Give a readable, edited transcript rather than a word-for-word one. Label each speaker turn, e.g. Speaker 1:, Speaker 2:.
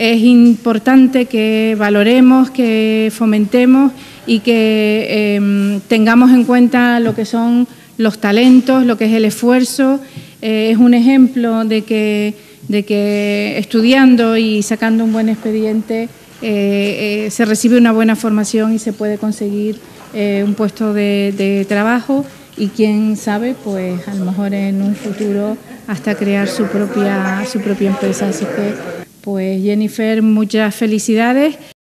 Speaker 1: es importante que valoremos, que fomentemos y que tengamos en cuenta lo que son los talentos, lo que es el esfuerzo. Es un ejemplo de que estudiando y sacando un buen expediente se recibe una buena formación y se puede conseguir un puesto de trabajo y quién sabe, pues a lo mejor en un futuro hasta crear su propia empresa. Así que, pues Jennifer, muchas felicidades.